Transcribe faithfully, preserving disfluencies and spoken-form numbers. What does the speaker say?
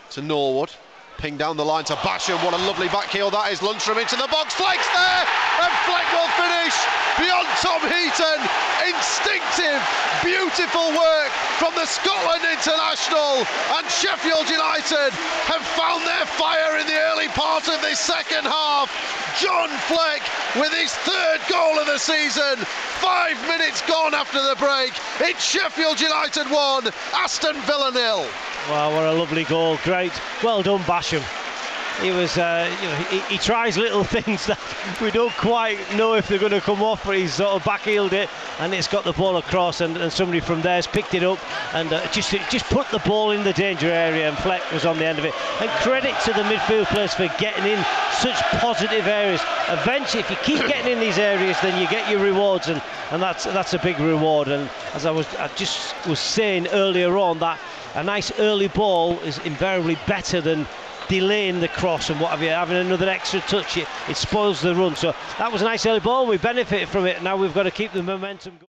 to Norwood. Ping down the line to Basham. What a lovely back heel that is. Lundstram into the box. Fleck's there, and Fleck will finish beyond Tom Heaton. Instinctive, beautiful work from the Scotland international, and Sheffield United have found their fire in the early part of this second half. John Fleck with his third goal of the season. Five minutes gone after the break. It's Sheffield United one, Aston Villa nil. Wow, what a lovely goal. Great. Well done, Basham. He was, uh, you know, he, he tries little things that we don't quite know if they're going to come off, but he's sort of back-heeled it, and it's got the ball across, and, and somebody from there's picked it up and uh, just just put the ball in the danger area, and Fleck was on the end of it. And credit to the midfield players for getting in such positive areas. Eventually, if you keep getting in these areas, then you get your rewards, and, and that's that's a big reward. And as I was, I just was saying earlier on, that a nice early ball is invariably better than delaying the cross and what have you, having another extra touch. It, it spoils the run. So that was a nice early ball. We benefited from it. Now we've got to keep the momentum going.